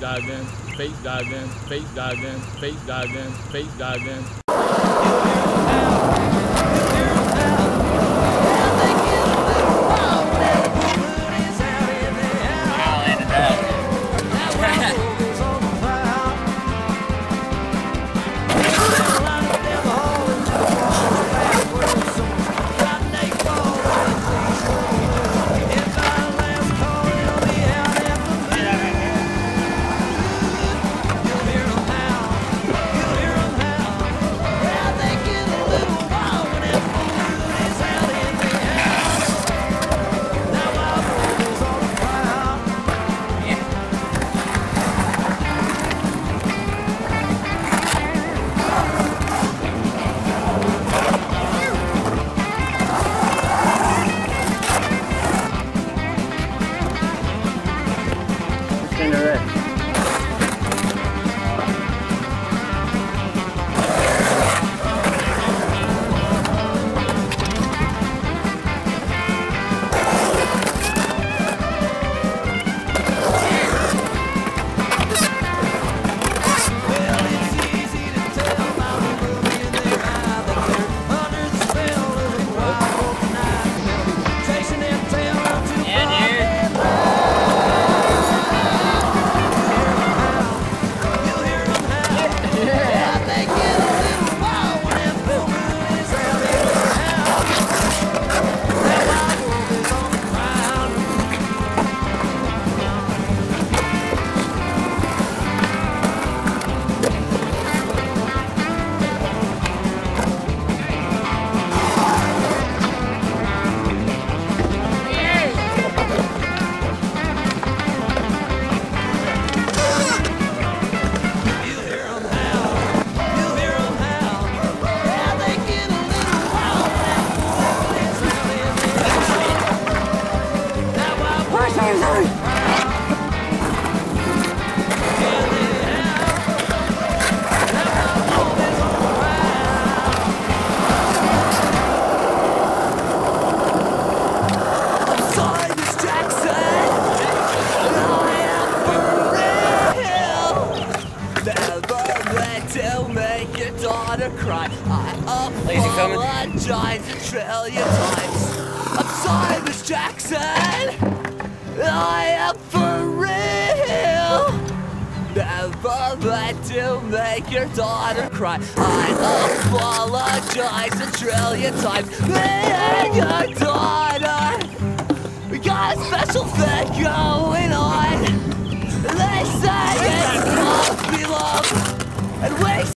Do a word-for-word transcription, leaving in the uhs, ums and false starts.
dive in, face dive in, face dive in, face dive in, face dive in. Cry. I apologize a trillion times. I'm sorry, Miss Jackson. I am for real. Never meant to make your daughter cry. I apologize a trillion times. Me and your daughter, we got a special thing going on. They say it's puppy love, and we